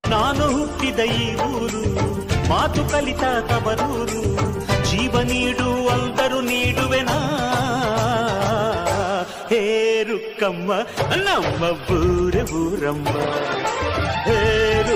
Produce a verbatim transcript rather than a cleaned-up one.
ನಾನು ಹುಟ್ಟಿದ ಈ ಊರು ಮಾತು ಕಲಿತ ತವರೂರು ಜೀವ ನೀಡು ಅಂದರು ನೀಡುವೆನಾ ಹೇ ರುಕ್ಕಮ್ಮ ನಮ್ಮ ಊರ ಊರಮ್ಮ ಹೇ